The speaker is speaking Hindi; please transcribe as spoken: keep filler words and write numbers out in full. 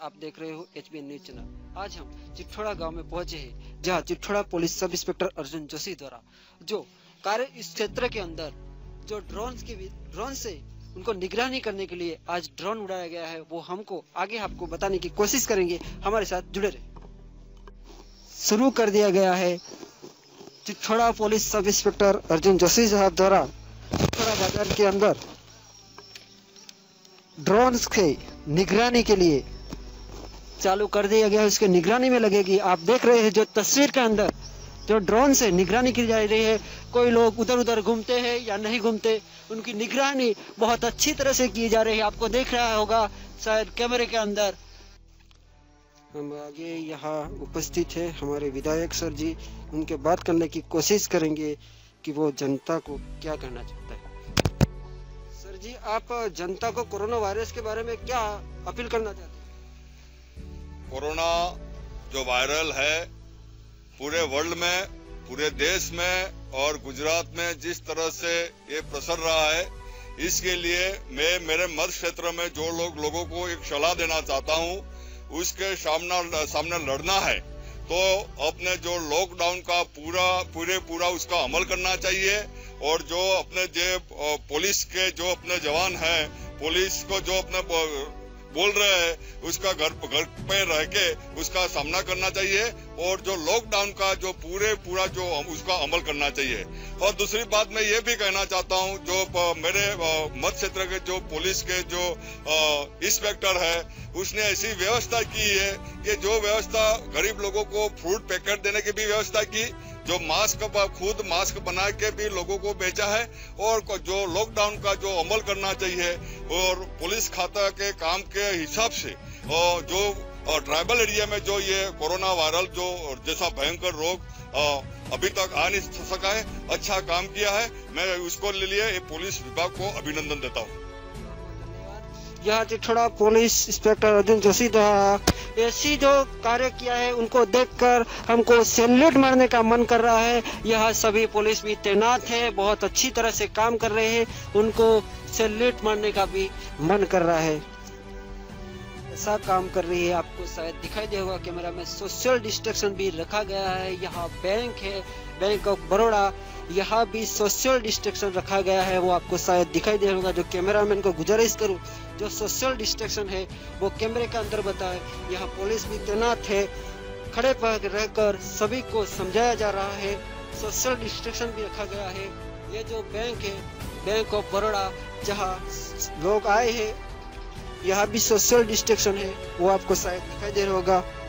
आप देख रहे हो H B N news channel. आज हम चिट्ठोड़ा गांव में पहुंचे हैं, जहां Chittoda police sub inspector Arjun Joshi द्वारा जो कार्य इस क्षेत्र के अंदर जो ड्रोन के ड्रोन से उनको निगरानी करने के लिए आज ड्रोन उड़ाया गया है, वो हमको आगे आपको बताने की कोशिश करेंगे। हमारे साथ जुड़े रहे। शुरू कर दिया गया है Chittoda police sub inspector Arjun Joshi साहब द्वारा चिट्ठोड़ा बाजार के अंदर ड्रोन के निगरानी के लिए चालू कर दिया गया है। उसके निगरानी में लगेगी। आप देख रहे हैं जो तस्वीर के अंदर जो ड्रोन से निगरानी की जा रही है। कोई लोग उधर उधर घूमते हैं या नहीं घूमते, उनकी निगरानी बहुत अच्छी तरह से की जा रही है। आपको देख रहा होगा शायद कैमरे के अंदर। हम आगे यहाँ उपस्थित है हमारे विधायक सर जी, उनके बात करने की कोशिश करेंगे कि वो जनता को क्या कहना चाहता है। सर जी, आप जनता को कोरोना वायरस के बारे में क्या अपील करना चाहते हैं? कोरोना जो वायरल है पूरे वर्ल्ड में, पूरे देश में और गुजरात में जिस तरह से ये प्रसर रहा है, इसके लिए मैं मेरे मत क्षेत्र में जो लोग लोगों को एक सलाह देना चाहता हूँ, उसके सामना सामने लड़ना है तो अपने जो लॉकडाउन का पूरा पूरे पूरा उसका अमल करना चाहिए। और जो अपने जो पुलिस के जो अपने जवान हैं, पुलिस को जो अपने बोल रहे हैं उसका घर घर पे रह के उसका सामना करना चाहिए। और जो लॉकडाउन का जो पूरे पूरा जो उसका अमल करना चाहिए। और दूसरी बात मैं ये भी कहना चाहता हूँ, जो मेरे मत क्षेत्र के जो पुलिस के जो इंस्पेक्टर है, उसने ऐसी व्यवस्था की है कि जो व्यवस्था गरीब लोगों को फ्रूट पैकेट देने की भी व्यवस्था की, जो मास्क खुद मास्क बना के भी लोगों को बेचा है। और जो लॉकडाउन का जो अमल करना चाहिए और पुलिस खाता के काम के हिसाब से और जो और ट्राइबल एरिया में जो ये कोरोना वायरल जो जैसा भयंकर रोग अभी तक आ नहीं सका है, अच्छा काम किया है। मैं उसको ले लिए पुलिस विभाग को अभिनंदन देता हूँ। यह चिट्ठोड़ा पुलिस इंस्पेक्टर अर्जुन जोशी द्वारा ऐसी जो कार्य किया है, उनको देखकर हमको सैल्यूट मारने का मन कर रहा है। यह सभी पुलिस भी तैनात है, बहुत अच्छी तरह से काम कर रहे हैं, उनको सैल्यूट मारने का भी मन कर रहा है। ऐसा काम कर रही है। आपको शायद दिखाई दे होगा कैमरा में सोशल डिस्टेंस भी रखा गया है। यहाँ बैंक है, बैंक ऑफ बड़ौदा, यहाँ भी सोशल डिस्टेंस रखा गया है, वो आपको शायद दिखाई दे होगा। जो कैमरामैन को गुजारिश करूँ जो सोशल डिस्टेंस है वो कैमरे के अंदर बताए। यहाँ पुलिस भी तैनात है, खड़े पर रहकर सभी को समझाया जा रहा है। सोशल डिस्टेंस भी रखा गया है। ये जो बैंक है बैंक ऑफ बड़ौदा, जहाँ लोग आए हैं, यहाँ भी सोशल डिस्टेंस है, वो आपको शायद दिखाई दे रहा होगा।